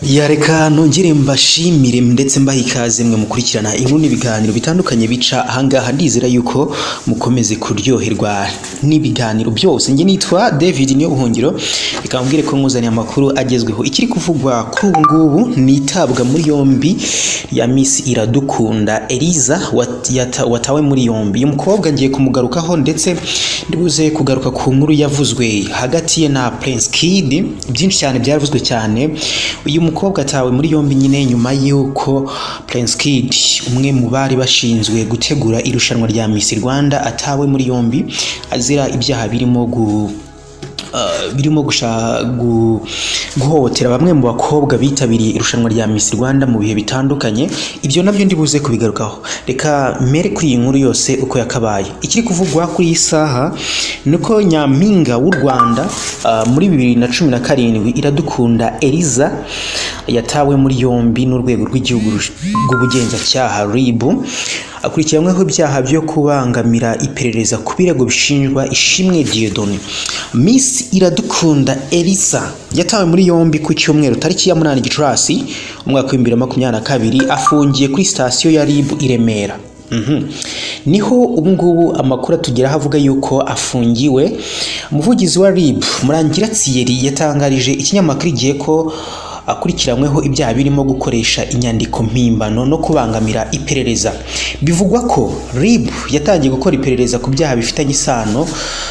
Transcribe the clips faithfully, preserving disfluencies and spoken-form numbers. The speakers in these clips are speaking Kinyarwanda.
Yareka nongere mbashimire ndetse mbaha ikaze mwe mukurikirana inkuru n'ibiganiro bitandukanye bica ahangaha, ndizera yuko mukomeze kuryoherwa n'ibiganiro byose. Nge nitwa David niyo buhungiro, ikambwire ko nkuzaniye amakuru agezweho. Ikiri kuvugwa kuri ubu ngubu ni itabwa muri yombi ya Miss Iradukunda Eliza wat, yata, watawe muri yombi. Uyu mukobwa ngiye kumugarukaho ndetse ndibuze kugaruka ku nkuru yavuzwe hagati ye na Prince Kid. Byinshi cyane byavuzwe cyane. Uyu mukobwa atawe muri yombi nyine nyuma yuko Prince Kid, umwe mu bari bashinzwe gutegura irushanwa rya Miss Rwanda, atawe muri yombi azira ibyaha birimo gu Uh, birimo gusha gu, guhotera bamwe mu bakobwa bitabiriye irushanwa rya Miss Rwanda mu bihe bitandukanye. Ibyo nabyo ndibuze kubigarukaho. Reka mere kuri iyi nkuru yose uko yakabaye. Ikiri kuvugwa kuri isaha nuko Nyampinga w'u Rwanda uh, muri bibiri na cumi na karindwi Iradukunda Eliza yatawe muri yombi n'urwego rw'igihugu rw'ubugenzacyaha R I B, akurikiranyweho ibyaha byo kubangamira iperereza ku birego bishinjwa Ishimwe Dieudonné. Miss Iradukunda Eliza yatawe muri yombi ku cyumweru tariki ya munani Gicurasi umwaka wa bibiri na makumyabiri na kabiri, afungiye kuri sitasiyo ya R I B i Remera. Mhm. Niho ubu ngubu amakuru atugeraho avuga yuko afungiwe. Umuvugizi wa R I B Murangira Thierry yatangarije ikinyamakuru Igihe ko akurikiranyweho ibyaha birimo gukoresha inyandiko mpimbano no kubangamira iperereza. Bivugwa ko R I B yatangiye gukora iperereza ku byaha bifitanye isano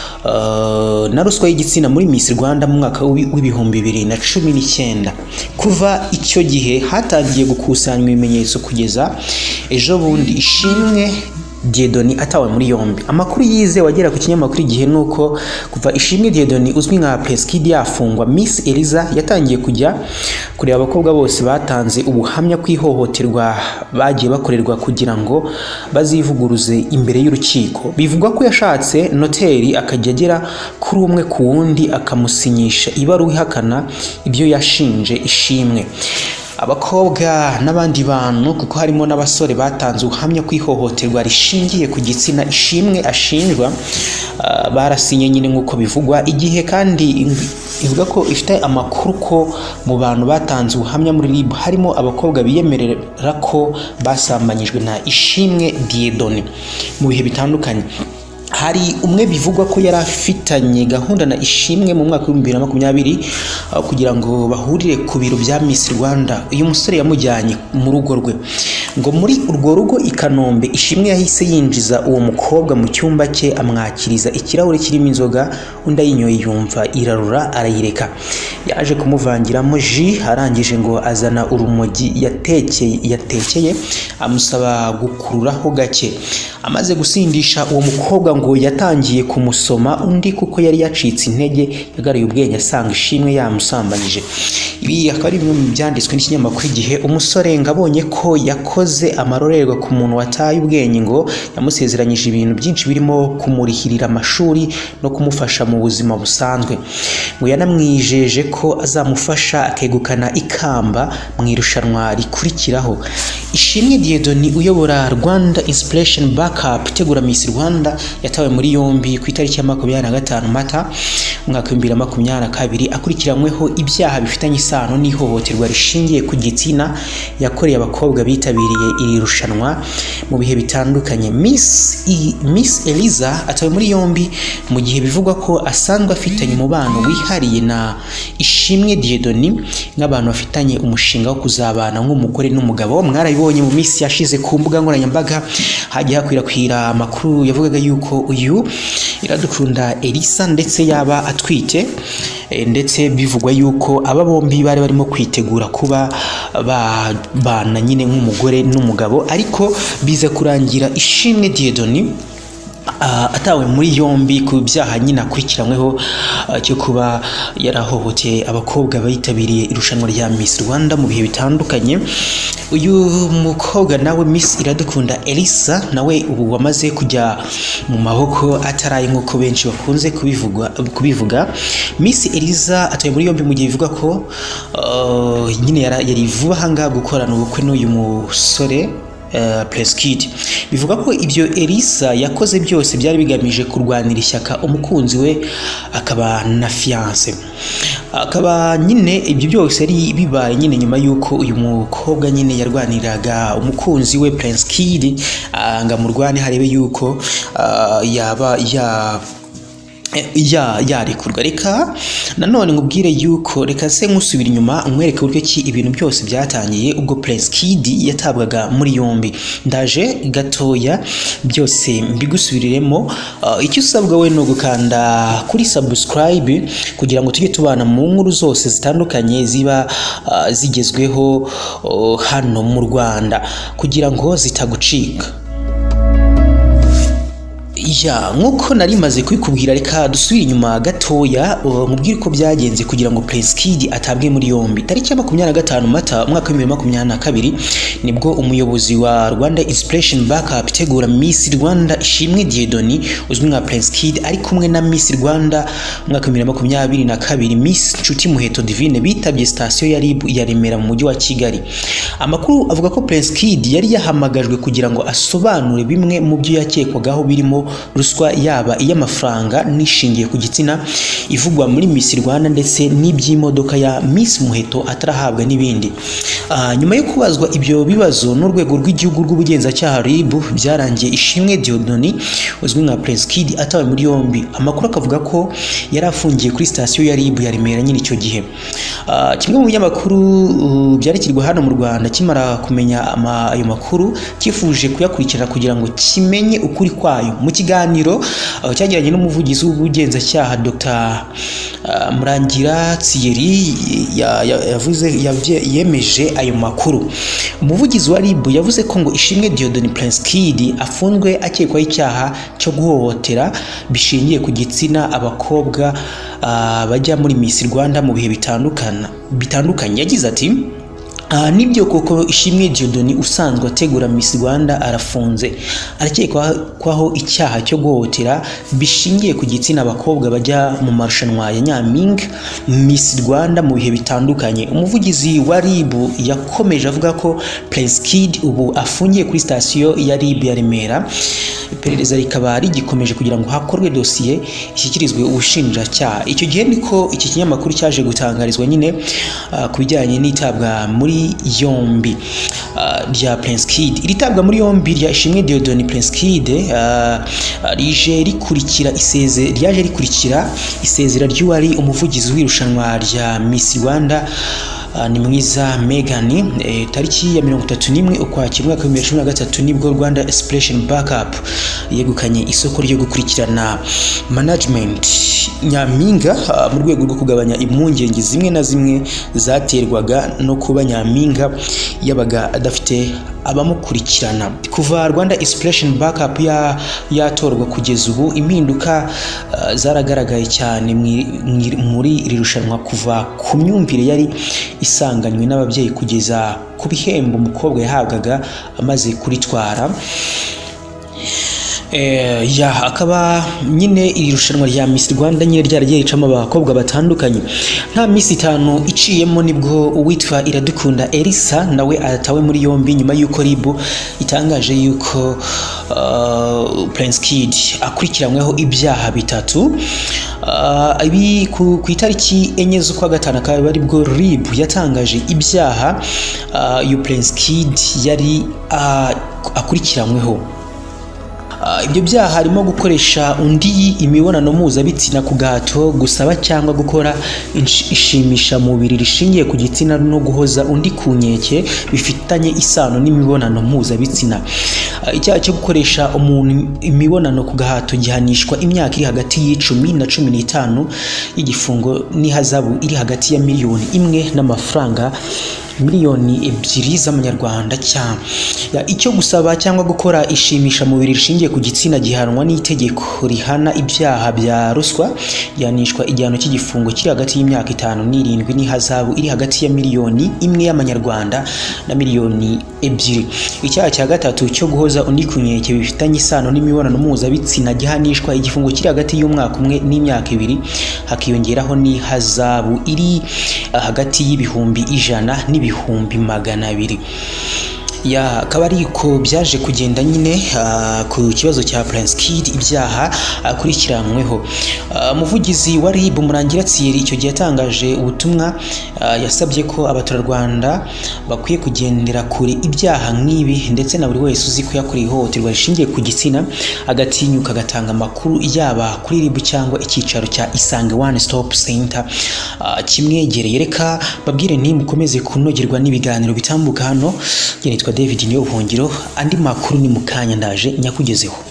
Uh, na ruswa y'igitsina muri Miss Rwanda mu mwaka w'ibihumbi bibiri na cumi n'icyenda. Kuva icyo gihe hatangiye gukusanywa ibimenyetso kugeza ejo bundi Ishimwe Dieudonné atawe muri yombi. Amakuru yize wagera ku kinyamakuru Igihe nuko kuva Ishimwe Dieudonné uzwi nka Prince Kid yafungwa, Miss Eliza yatangiye kujya kureba abakobwa bose batanze ubuhamya kwihohoterwa bagiye bakorerwa kugira ngo bazivuguruze imbere y'urukiko. Bivugwa ko yashatse noteri akajya agera kuri umwe ku wundi akamusinyisha ibaruwa ihakana ibyo yashinje Ishimwe. Abakobwa n'abandi bantu kuko harimo n'abasore batanze ubuhamya kwihohoterwa rishingiye ku gitsina Ishimwe ashinjwa, uh, barasinye nyine nk'uko bivugwa. Igihe kandi ivuga ko ifite amakuru ko mu bantu batanze ubuhamya muri R I B harimo abakobwa biyemerera ko basambanyijwe na Ishimwe Dieudonné mu bihe bitandukanye. Hari umwe bivugwa ko yari afitanye gahunda na Ishimwe mu mwaka wa bibiri na makumyabiri uh, kugira ngo bahurire ku biro bya Miss Rwanda. Uyu musore yamujyanye mu rugo rwe, ngo muri urwo rugo i Kanombe Ishimwe yahise yinjiza uwo mukobwa mu cyumba cye amwakiriza ikirahure kirimo inzoga, undi ayinyoye yumva irarura arayireka. Yaje kumuvangiramo ji, arangije ngo azana urumogi yatekeye yatekeye amusaba gukururaho gake. Amaze gusindisha uwo mukobwa ngo yatangiye kumusoma undi kuko yari yacitse intege, yagariye ubwenge asanga Ishimwe yamusambanyije. Ibi akaba ari bimwe mu byanditswe n'ikinyamakuru Igihe. Umusore ngabonye ko yakoze amarorerwa ku muntu wataye ubwenge, ngo yamusezeranyije ibintu byinshi birimo kumurihirira amashuri no kumufasha mu buzima busanzwe. Ngo yanamwijeje ko azamufasha akegukana ikamba mu irushanwa rikurikiraho. Ishimwe Dieudonné uyobora Rwanda Inspiration Backup itegura Miss Rwanda yatawe muri yombi ku itariki ya makumyabiri na gatanu Mata umwaka wa bibiri na makumyabiri na kabiri, akurikiranyweho ibyaha bifitanye isano n'ihohoterwa rishingiye ku gitsina yakoreye abakobwa bitabiriye iri rushanwa mu bihe bitandukanye. Miss I, Miss Eliza atawe muri yombi mu gihe bivugwa ko asanzwe afitanye umubano wihariye na Ishimwe Dieudonné nk'abantu bafitanye umushinga wo kuzabana nk'umugore n'umugabo. Mwarabibonye mu minsi yashize ku mbuga nkoranyambaga hagiye hakwirakwira amakuru yavugaga yuko uyu Iradukunda Eliza ndetse yaba atwite, e, ndetse bivugwa yuko aba bombi bari barimo kwitegura kuba babana nyine nk'umugore n'umugabo, ariko biza kurangira Ishimwe Dieudonné Uh, atawe muri yombi ku byaha nyine akurikiranyweho uh, cyo kuba yarahohoteye abakobwa bitabiriye irushanwa rya Miss Rwanda mu bihe bitandukanye. Uyu mukobwa nawe Miss Iradukunda Eliza nawe ubu wamaze kujya mu maboko ataraye nk'uko benshi bakunze kubivuga kubivuga. Miss Eliza atawe muri yombi mu gihe bivuga ko uh, nyine yari vuba hanga gukorana ubukwe n'uyu musore uh, Prince Kid. Bivuga ko ibyo Elisa yakoze byose byari bigamije kurwanira ishyaka umukunzi we akaba na fiance. Akaba nyine ibyo byose ari bibaye nyine nyuma yuko uyu mukobwa nyine yarwaniraga umukunzi we Prince Kid anga murwane harebe yuko uh, yaba ya ya yarekurwa. Reka nanone ngubwire yuko reka se nkusubira inyuma nkwereke uburyo ki ibintu byose byatangiye ubwo Prince Kid yatabwaga muri yombi. Ndaje gatoya byose mbigusubiriremo. Uh, icyo usabwa we no gukanda kuri subscribe kugira ngo tujye tubana mu nkuru zose zitandukanye ziba uh, zigezweho uh, hano mu Rwanda kugira ngo zitagucika. Ya nkuko nari maze kubikubwira reka dusubire inyuma gatoya mubwire ko byagenze kugira ngo Prince Kid atabwe muri yombi. Tariki ya makumyabiri na gatanu Mata umwaka wa bibiri na makumyabiri na kabiri nibwo umuyobozi wa Rwanda Inspiration Backup itegura Miss Rwanda Ishimwe Dieudonné uzwi nka Prince Kid ari kumwe na Miss Rwanda umwaka wa bibiri na makumyabiri na kabiri Miss Nshuti Muheto Divine bitabye station ya R I B ya Remera mu mujyi wa Kigali. Amakuru avuga ko Prince Kid yari yahamagajwe kugira ngo asobanure bimwe mu byo yakekwagaho birimo ruswa yaba iy'amafaranga nishingiye ku gitsina ivugwa muri Miss Rwanda ndetse n'iby'imodoka ya Miss Muheto atarahabwa n'ibindi. Uh, nyuma yo kubazwa ibyo bibazo n'urwego rw'igihugu rw'ubugenzacyaha R I B byarangiye Ishimwe Dieudonné uzwi nka Prince Kid atawe muri yombi. Amakuru akavuga ko yari afungiye kuri station ya R I B ya Remera nyine icyo gihe. Uh, kimwe mu binyamakuru uh, byarikirwa hano mu Rwanda kimara kumenya ama, ayo makuru kifuje kuyakurikirana kugira ngo kimenye ukuri kwayo. Mu kiganiro uh, cyagiranye n'umuvugizi w'ubugenzacyaha Dr uh, Murangira Thierry yavuze ya, ya yemeje ayo makuru. Umuvugizi wa R I B yavuze ko ngo Ishimwe Dieudonné Prince Kid afunzwe akekwaho icyaha cyo guhohotera bishingiye ku gitsina abakobwa uh, bajya muri Miss Rwanda mu bihe bitandukanye bitandukanye. Yagize ati Uh, nibyo koko Ishimwe Dieudonné usanzwe ategura Miss Rwanda arafunze arakekwa kwaho icyaha cyo guhotera bishingiye ku gitsina abakobwa bajya mu marushanwa ya Nyampinga Miss Rwanda mu bihe bitandukanye. Umuvugizi wa R I B yakomeje avuga ko Prince Kid ubu afungiye kuri station ya R I B ya Remera. Iperereza rikaba rigikomeje kugira ngo hakorwe dosiye ishyikirizwe ubushinjacyaha. Icyo gihe niko iki kinyamakuru cyaje gutangarizwa nyine uh, kubijyanye n'itabwa muri yombi uh, rya Prince Kid. Iritabwa muri yombi rya Ishimwe Dieudonné Prince Kid uh, rije rikurikira iseze ryaje rikurikira isezera ry'uwari umuvugizi w'irushanwa rya Miss Rwanda Uh, ni mwiza Megan e, tariki ya mirongo itatu n'imwe ukwakira umwaka wa bibiri na cumi na gatatu nibwo Rwanda Inspiration Backup yegukanye isoko ryo gukurikirana management Nyampinga uh, mu rwego rwo kugabanya impungenge zimwe na zimwe zaterwaga no kuba Nyampinga yabaga adafite abamukurikirana. Kuva Rwanda Inspiration Backup ya yatorwa kugeza ubu impinduka uh, zaragaragaye cyane muri iri rushanwa, kuva ku myumvire yari isanganywe n'ababyeyi kugeza ku bihembo umukobwa yahabwaga amaze kuritwara. Eh, ya akaba nyine iri rushanwa rya Miss Rwanda nyine ryaragiye ricamo abakobwa batandukanye. Nta Miss itanu iciyemo nibwo uwitwa Iradukunda Elisa nawe atawe muri yombi nyuma yuko R I B itangaje yuko uh, Prince Kid akurikiranyweho ibyaha bitatu. Uh, ibi ku, ku itariki enye z'ukwa gatanu akaba ari bwo R I B yatangaje ibyaha uh, uyu Prince Kid yari uh, akurikiranyweho. Uh, ibyo byaha harimo gukoresha undi imibonano mpuzabitsina ku gahato, gusaba cyangwa gukora ishimisha mubiri rishingiye ku gitsina no guhoza undi ku nkeke bifitanye isano n'imibonano mpuzabitsina. Uh, icyaha cyo gukoresha umuntu imibonano ku gahato gihanishwa imyaka iri hagati y'icumi na cumi n'itanu y'igifungo n'ihazabu iri hagati ya miliyoni imwe n'amafaranga miliyoni ebyiri z'amanyarwanda cyane. Icyo gusaba cyangwa gukora ishimisha mubiri rishingiye ku gitsina gihanwa n'itegeko rihana ibyaha bya ruswa, yanishwa igihano cy'igifungo kiri hagati y'imyaka itanu n'irindwi n'ihazabu iri hagati ya miliyoni imwe y'amanyarwanda na miliyoni ebyiri. Icyaha cya gatatu cyo guhoza undi ku nkeke bifitanye isano n'imibonano mpuzabitsina gihanishwa igifungo kiri hagati y'umwaka umwe n'imyaka ibiri, hakiyongeraho n'ihazabu iri hagati y'ibihumbi ijana n'ibihumbi magana abiri. ya akaba ariko byaje kugenda nyine uh, ku kibazo cya Prince Kid ibyaha akurikiranyweho. Umuvugizi uh, wa R I B Murangira Thierry icyo gihe yatangaje ubutumwa uh, yasabye ko abaturarwanda bakwiye kugendera kure ibyaha nk'ibi ndetse na buri wese uzi ko yakorewe ihohoterwa rishingiye ku gitsina agatinyuka agatanga amakuru yaba kuri R I B cyangwa icyicaro cya Isange One Stop Center uh, kimwegereye. Reka babwire nti mukomeze kunogerwa n'ibiganiro bitambuka hano. Nitwa David Niyobuhungiro, andi makuru ni mukanya ndaje nyakugezeho.